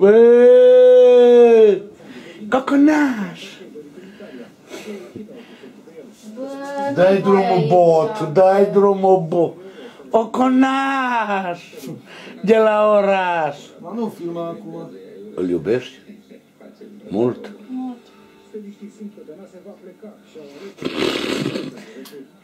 Coconaș! Dai drumul, bot, dai drumul, bot. Oconaș! De la oraș. Mă, nu filma acum. Îl iubești? Mult? Mult.